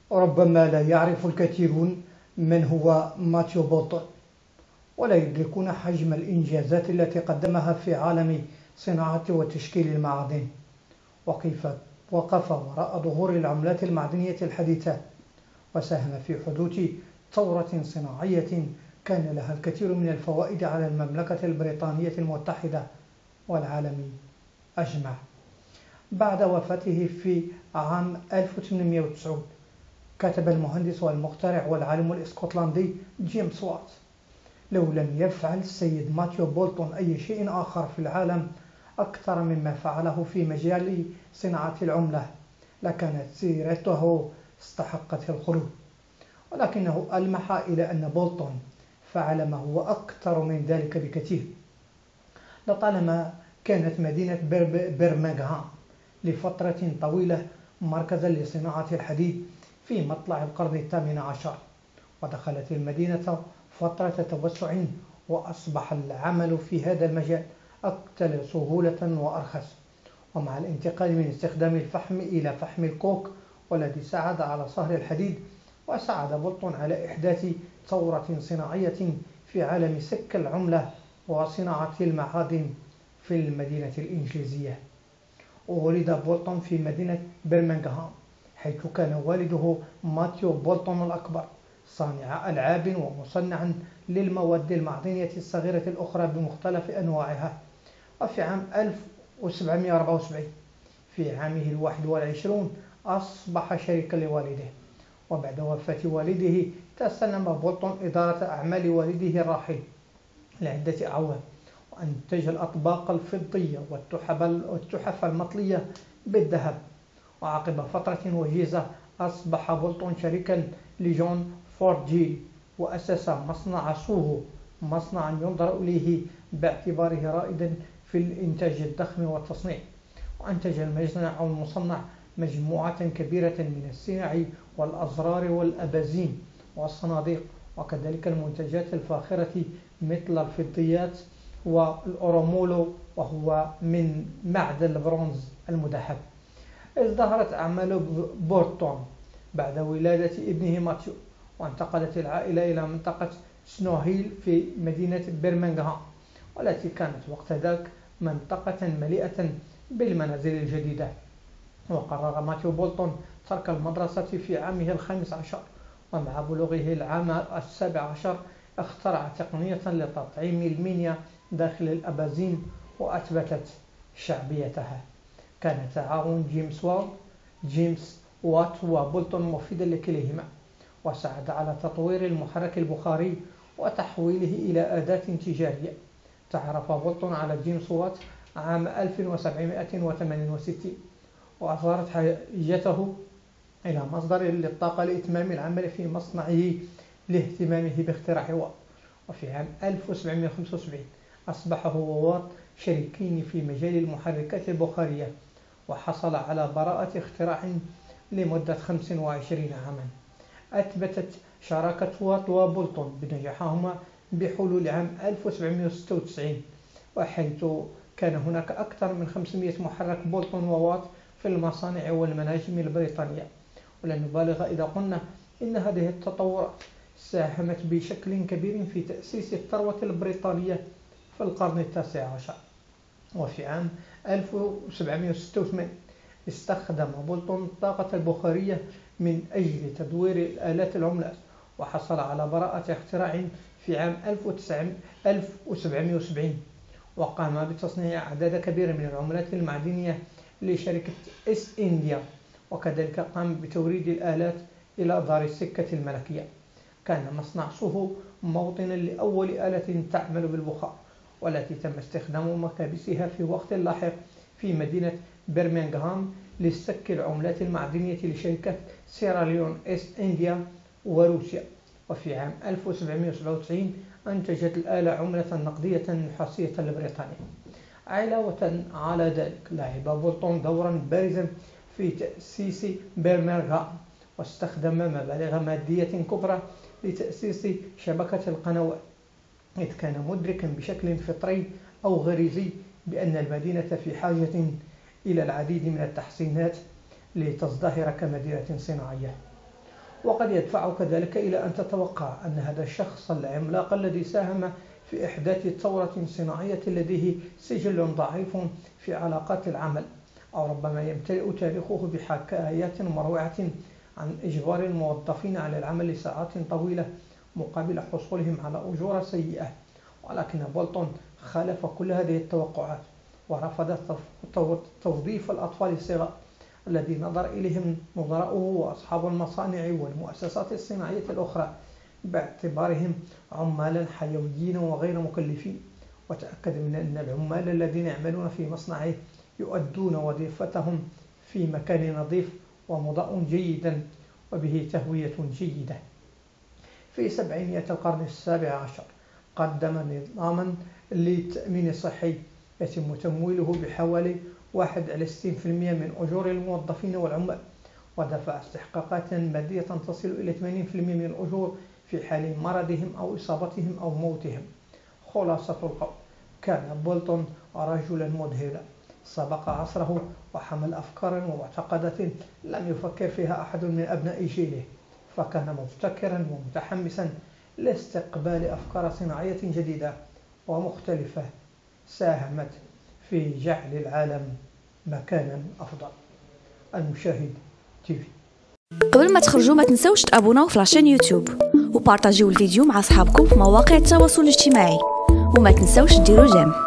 ربما لا يعرف الكثيرون من هو ماثيو بولتون، ولا يدركون حجم الإنجازات التي قدمها في عالم صناعة وتشكيل المعادن، وكيف وقف وراء ظهور العملات المعدنية الحديثة، وساهم في حدوث ثورة صناعية كان لها الكثير من الفوائد على المملكة البريطانية المتحدة والعالم أجمع. بعد وفاته في عام 1890 كتب المهندس والمخترع والعالم الاسكتلندي جيمس وات: لو لم يفعل السيد ماثيو بولتون أي شيء آخر في العالم أكثر مما فعله في مجال صناعة العملة لكانت سيرته استحقت الخلود. ولكنه ألمح إلى أن بولتون فعل ما هو أكثر من ذلك بكثير. لطالما كانت مدينة برمنغهام لفترة طويلة مركزا لصناعة الحديد في مطلع القرن الثامن عشر، ودخلت المدينة فترة توسع، وأصبح العمل في هذا المجال أكثر سهولة وأرخص، ومع الانتقال من استخدام الفحم إلى فحم الكوك والذي ساعد على صهر الحديد، وساعد بولتون على إحداث ثورة صناعية في عالم سك العملة وصناعة المعادن في المدينة الإنجليزية. ولد بولتون في مدينة برمنغهام، حيث كان والده ماثيو بولتون الأكبر صانع ألعاب ومصنعا للمواد المعدنية الصغيرة الأخرى بمختلف أنواعها. وفي عام 1774 في عامه 21 أصبح شريكا لوالده. وبعد وفاة والده تسلم بولتون إدارة أعمال والده الراحل لعدة أعوام، وأنتج الأطباق الفضية والتحف المطلية بالذهب. وعقب فترة وجيزة أصبح بولتون شريكا لجون فورد جيل، وأسس مصنع سوهو، مصنعا ينظر إليه باعتباره رائدا في الإنتاج الضخم والتصنيع. وأنتج المصنع مجموعة كبيرة من السلع والأزرار والأبازين والصناديق، وكذلك المنتجات الفاخرة مثل الفضيات والأورومولو، وهو من معدن البرونز المذهب. ازدهرت أعمال بولتون بعد ولادة ابنه ماثيو، وانتقلت العائلة إلى منطقة سنوهيل في مدينة برمنغهام، والتي كانت وقت ذاك منطقة مليئة بالمنازل الجديدة. وقرر ماثيو بولتون ترك المدرسة في عامه 15، ومع بلوغه العام 17 اخترع تقنية لتطعيم المينيا داخل الأبازين وأثبتت شعبيتها. كان تعاون جيمس وات وبولتون مفيدا لكليهما، وساعد على تطوير المحرك البخاري وتحويله إلى أداة تجارية. تعرف بولتون على جيمس وات عام 1768، وأثارت حاجته إلى مصدر للطاقة لإتمام العمل في مصنعه لاهتمامه باختراع وات. وفي عام 1775 أصبح هو ووات شريكين في مجال المحركات البخارية، وحصل على براءة اختراع لمدة 25 عاما. أثبتت شراكة وات وبولتون بنجاحهما بحلول عام 1796، وحيث كان هناك أكثر من 500 محرك بولتون ووات في المصانع والمناجم البريطانية. ولن نبالغ إذا قلنا إن هذه التطورات ساهمت بشكل كبير في تأسيس الثروة البريطانية في القرن التاسع عشر. وفي عام 1786 استخدم بولتون الطاقة البخارية من أجل تدوير الآلات العملات، وحصل على براءة اختراع في عام 1770، وقام بتصنيع أعداد كبيرة من العملات المعدنية لشركة إيست إنديا، وكذلك قام بتوريد الآلات إلى دار السكة الملكية. كان مصنع سوهو موطنا لأول آلة تعمل بالبخار، والتي تم استخدام مكابسها في وقت لاحق في مدينة برمنغهام لسك العملات المعدنية لشركة سيراليون إيست إنديا وروسيا. وفي عام 1797 أنتجت الآلة عملة نقدية نحاسية لبريطانيا. علاوة على ذلك لعب بولتون دورا بارزا في تأسيس برمنغهام، واستخدم مبالغ مادية كبرى لتأسيس شبكة القنوات، إذ كان مدركا بشكل فطري أو غريزي بأن المدينة في حاجة إلى العديد من التحسينات لتزدهر كمدينة صناعية. وقد يدفعك ذلك إلى أن تتوقع أن هذا الشخص العملاق الذي ساهم في إحداث ثورة صناعية لديه سجل ضعيف في علاقات العمل، أو ربما يمتلئ تاريخه بحكايات مروعة عن إجبار الموظفين على العمل لساعات طويلة مقابل حصولهم على أجور سيئة. ولكن بولتون خالف كل هذه التوقعات ورفض توظيف الأطفال الصغار الذي نظر إليهم نظراؤه وأصحاب المصانع والمؤسسات الصناعية الأخرى باعتبارهم عمالا حيويين وغير مكلفين، وتأكد من أن العمال الذين يعملون في مصنعه يؤدون وظيفتهم في مكان نظيف ومضاء جيدا وبه تهوية جيدة. في سبعينيات القرن السابع عشر قدم نظاما للتأمين الصحي يتم تمويله بحوالي 61% من أجور الموظفين والعمال، ودفع استحقاقات مادية تصل إلى 80% من الأجور في حال مرضهم أو إصابتهم أو موتهم. خلاصة القول، كان بولتون رجلا مذهلا سبق عصره وحمل أفكارا ومعتقدات لم يفكر فيها أحد من أبناء جيله، فكان مبتكرا ومتحمسا لاستقبال أفكار صناعية جديدة ومختلفة ساهمت في جعل العالم مكانا أفضل. المشاهد تيفي. قبل ما تخرجوا ما تنسوش تابوناو في لاشين يوتيوب وبارطاجيو الفيديو مع أصحابكم في مواقع التواصل الاجتماعي، وما تنسوش ديروا جيم.